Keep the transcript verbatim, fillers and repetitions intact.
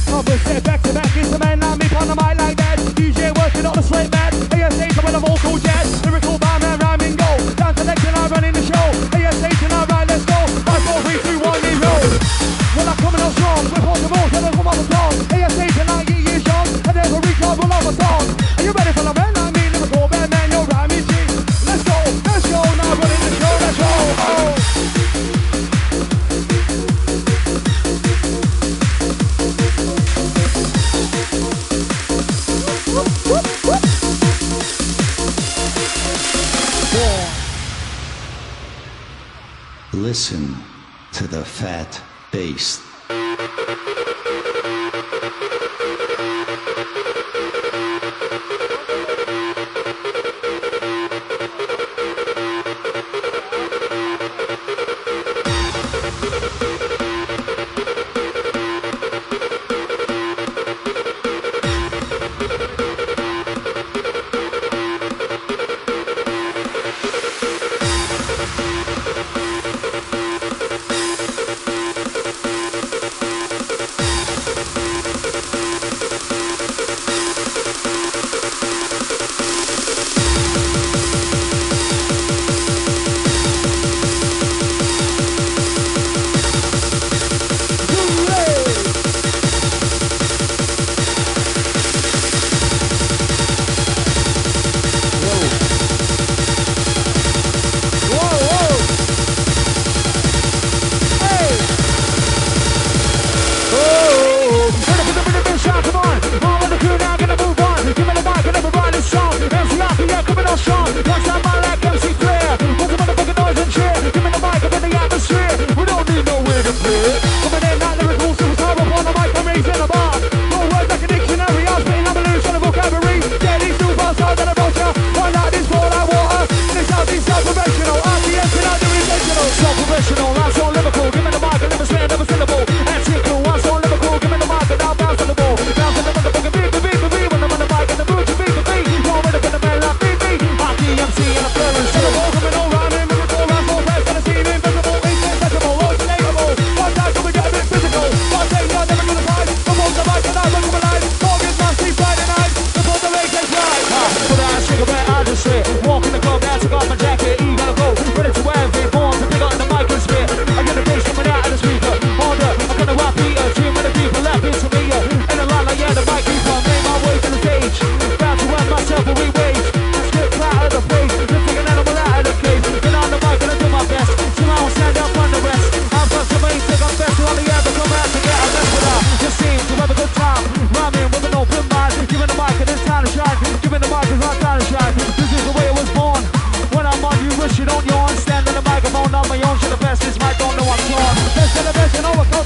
Numbers set back to back, it's a man like me on the mic like that. D J working on the slate mat. A S A with a vocal jet. Lyrical barman rhyming go. Down selection, I'm running the show. A S A tonight, right, let's go. Five, four, three, two, one, zero. Well, I'm coming on strong. We're possible, tell them come on the song. A S A tonight, get years young. And there's a recall, we'll have a song. Are you ready for the man like me? Lyrical bad man, you're rhyming G. Let's go, let's go. Now running the show, let's go. Oh. Listen to the fat bass. Shit on your own, stand on the microphone on my own, shit the best is my don't know I'm torn. Best of the best and overcome.